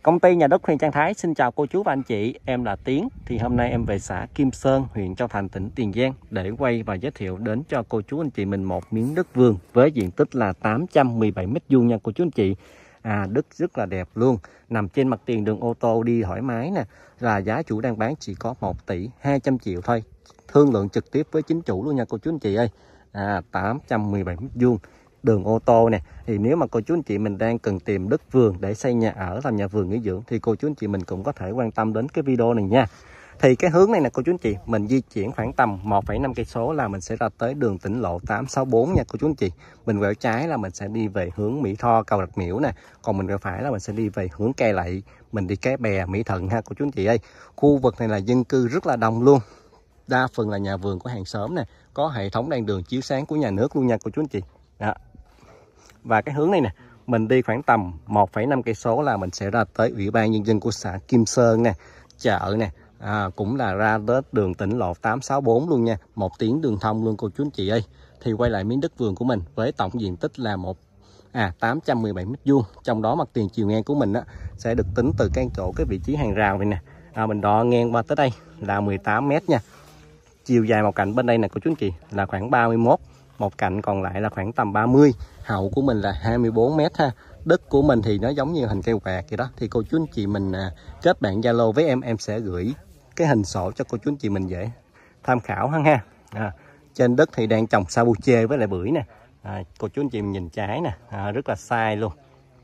Công ty nhà đất Huyền Trang Thái xin chào cô chú và anh chị, em là Tiến. Thì hôm nay em về xã Kim Sơn, huyện Châu Thành, tỉnh Tiền Giang để quay và giới thiệu đến cho cô chú anh chị mình một miếng đất vườn với diện tích là 817 m² nha cô chú anh chị. Đất rất là đẹp luôn, nằm trên mặt tiền đường ô tô đi thoải mái nè. Là giá chủ đang bán chỉ có 1 tỷ 200 triệu thôi. Thương lượng trực tiếp với chính chủ luôn nha cô chú anh chị ơi. 817 m². Đường ô tô nè, thì nếu mà cô chú anh chị mình đang cần tìm đất vườn để xây nhà ở làm nhà vườn nghỉ dưỡng thì cô chú anh chị mình cũng có thể quan tâm đến cái video này nha. Thì cái hướng này nè cô chú anh chị, mình di chuyển khoảng tầm 1,5 cây số là mình sẽ ra tới đường tỉnh lộ 864 nha cô chú anh chị. Mình quẹo trái là mình sẽ đi về hướng Mỹ Tho, cầu Rạch Miễu nè, còn mình quẹo phải là mình sẽ đi về hướng Cai Lậy, mình đi Cái Bè, Mỹ Thuận ha cô chú anh chị ơi. Khu vực này là dân cư rất là đông luôn, đa phần là nhà vườn của hàng xóm nè, có hệ thống đèn đường chiếu sáng của nhà nước luôn nha cô chú anh chị. Đó. Và cái hướng này nè, mình đi khoảng tầm 1,5 cây số là mình sẽ ra tới Ủy ban Nhân dân của xã Kim Sơn nè, chợ nè, cũng là ra tới đường tỉnh lộ 864 luôn nha, 1 tiếng đường thông luôn cô chú anh chị ơi. Thì quay lại miếng đất vườn của mình với tổng diện tích là 817 m², trong đó mặt tiền chiều ngang của mình sẽ được tính từ cái vị trí hàng rào này nè, mình đo ngang qua tới đây là 18 m nha. Chiều dài một cạnh bên đây nè cô chú anh chị là khoảng 31, một cạnh còn lại là khoảng tầm 30, hậu của mình là 24 m ha. Đất của mình thì nó giống như hình cây quạt vậy đó, thì cô chú anh chị mình kết bạn Zalo với em sẽ gửi cái hình sổ cho cô chú anh chị mình dễ tham khảo ha. Trên đất thì đang trồng sabuche với lại bưởi nè, cô chú anh chị mình nhìn trái nè, rất là sai luôn.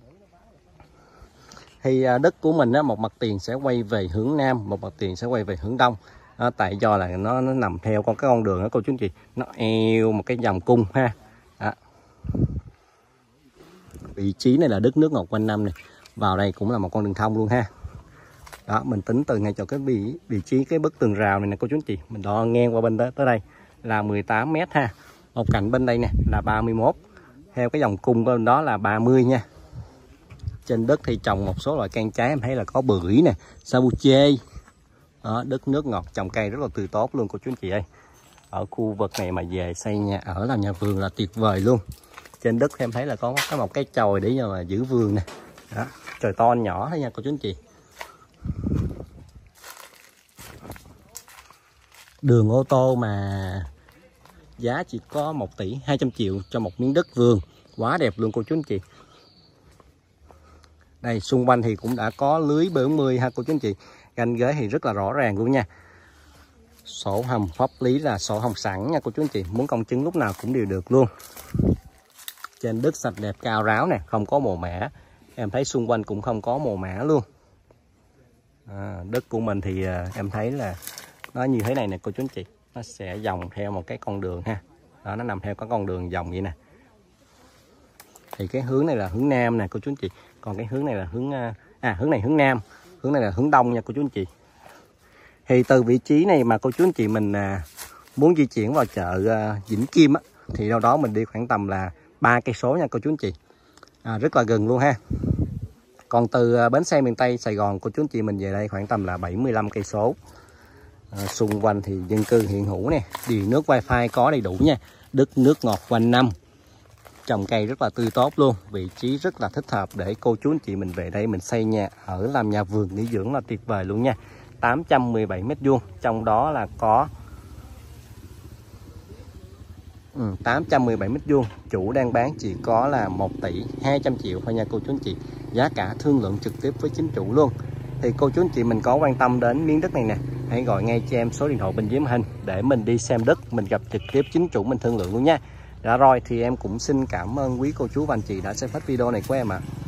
Thì đất của mình một mặt tiền sẽ quay về hướng nam, một mặt tiền sẽ quay về hướng đông. Tại do là nó nằm theo cái con đường đó cô chú anh chị, nó eo một cái vòng cung ha. Vị trí này là đất nước ngọt quanh năm này, vào đây cũng là một con đường thông luôn ha. Đó, mình tính từ ngay chỗ cái vị trí cái bức tường rào này nè cô chú anh chị, mình đo ngang qua bên đó tới đây là 18 m ha. Một cạnh bên đây nè là 31, theo cái vòng cung bên đó là 30 nha. Trên đất thì trồng một số loại cây trái, em thấy là có bưởi nè, sabuche. Đó, đất nước ngọt, trồng cây rất là tươi tốt luôn cô chú anh chị ơi. Ở khu vực này mà về xây nhà ở làm nhà vườn là tuyệt vời luôn. Trên đất em thấy là có một cái chòi để mà giữ vườn nè. Đó, chòi to nhỏ thôi nha cô chú anh chị. Đường ô tô mà giá chỉ có 1 tỷ 200 triệu cho một miếng đất vườn, quá đẹp luôn cô chú anh chị. Đây xung quanh thì cũng đã có lưới B40 ha cô chú anh chị. Ranh giới thì rất là rõ ràng luôn nha. Sổ hồng pháp lý là sổ hồng sẵn nha cô chú anh chị, muốn công chứng lúc nào cũng đều được luôn. Trên đất sạch đẹp cao ráo nè, không có mồ mả. Em thấy xung quanh cũng không có mồ mả luôn. Đất của mình thì em thấy là nó như thế này nè cô chú anh chị, nó sẽ vòng theo một cái con đường ha. Đó, nó nằm theo cái con đường vòng vậy nè. Thì cái hướng này là hướng nam nè cô chú anh chị, còn cái hướng này là hướng hướng này hướng nam, hướng này là hướng đông nha cô chú anh chị. Thì từ vị trí này mà cô chú anh chị mình muốn di chuyển vào chợ Vĩnh Kim thì đâu đó mình đi khoảng tầm là 3 cây số nha cô chú anh chị, rất là gần luôn ha. Còn từ bến xe miền Tây Sài Gòn cô chú anh chị mình về đây khoảng tầm là 75 cây số. Xung quanh thì dân cư hiện hữu nè, điện nước wifi có đầy đủ nha, đất nước ngọt quanh năm, trồng cây rất là tươi tốt luôn. Vị trí rất là thích hợp để cô chú anh chị mình về đây mình xây nhà ở làm nhà vườn nghỉ dưỡng là tuyệt vời luôn nha. 817 m², trong đó là có 817 m², chủ đang bán chỉ có là 1 tỷ 200 triệu thôi nha cô chú anh chị. Giá cả thương lượng trực tiếp với chính chủ luôn. Thì cô chú anh chị mình có quan tâm đến miếng đất này nè, hãy gọi ngay cho em số điện thoại bên dưới màn hình để mình đi xem đất, mình gặp trực tiếp chính chủ mình thương lượng luôn nha. Rồi thì em cũng xin cảm ơn quý cô chú và anh chị đã xem hết video này của em ạ.